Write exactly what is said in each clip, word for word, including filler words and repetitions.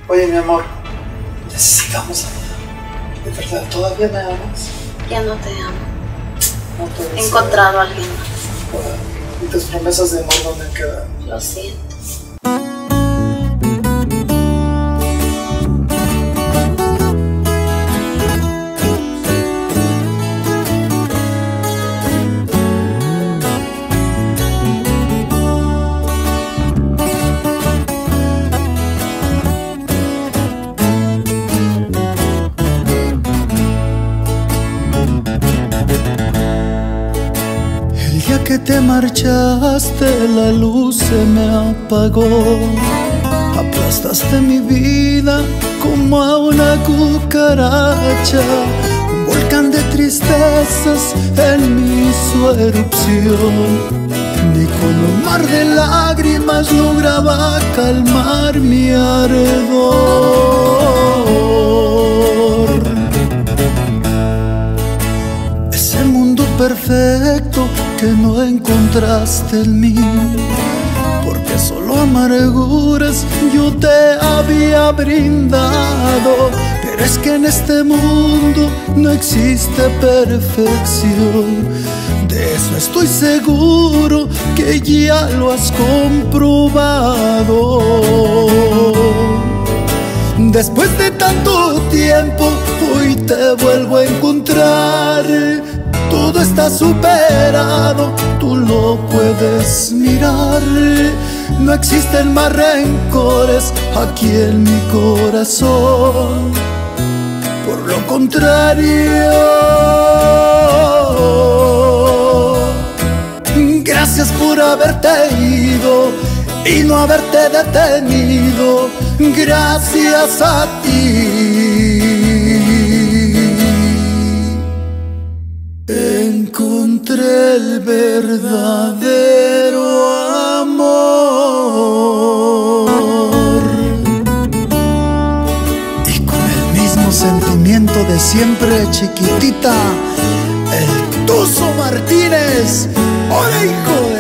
Oye, mi amor, necesitamos amor. ¿De verdad todavía me amas? Ya no te amo. No puede He ser. encontrado a alguien más. Bueno, ¿y tus promesas de amor dónde quedan? Lo siento. El día que te marchaste, la luz se me apagó. Aplastaste mi vida como a una cucaracha. Un volcán de tristezas en mí hizo erupción. Ni con un mar de lágrimas lograba calmar mi ardor. Ese mundo perfecto que no encontraste en mí, porque solo amarguras yo te había brindado. Pero es que en este mundo no existe perfección, de eso estoy seguro que ya lo has comprobado. Después de tanto tiempo hoy te vuelvo a encontrar. Todo está superado, tú lo puedes mirar. No existen más rencores aquí en mi corazón. Por lo contrario, gracias por haberte ido y no haberte detenido. Gracias a ti encontré el verdadero amor. Y con el mismo sentimiento de siempre, chiquitita, el Tuzo Martínez. ¡Hola, hijo de...!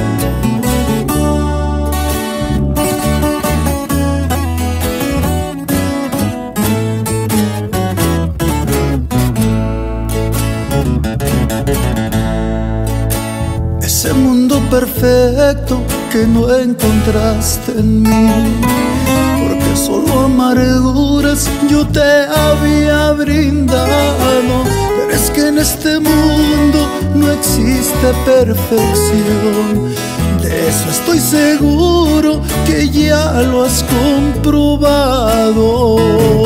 Ese mundo perfecto que no encontraste en mí, porque solo amarguras yo te había brindado. Pero es que en este mundo no existe perfección, de eso estoy seguro que ya lo has comprobado.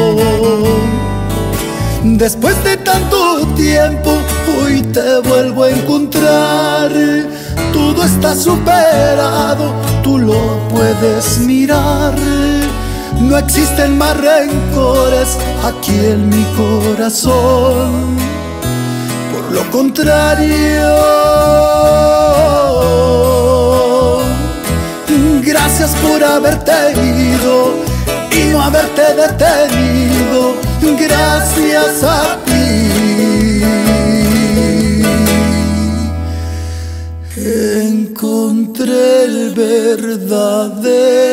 Después de tanto tiempo hoy te vuelvo a encontrar. Todo está superado, tú lo puedes mirar. No existen más rencores aquí en mi corazón. Por lo contrario, gracias por haberte ido y no haberte detenido. Gracias a ti encontré el verdadero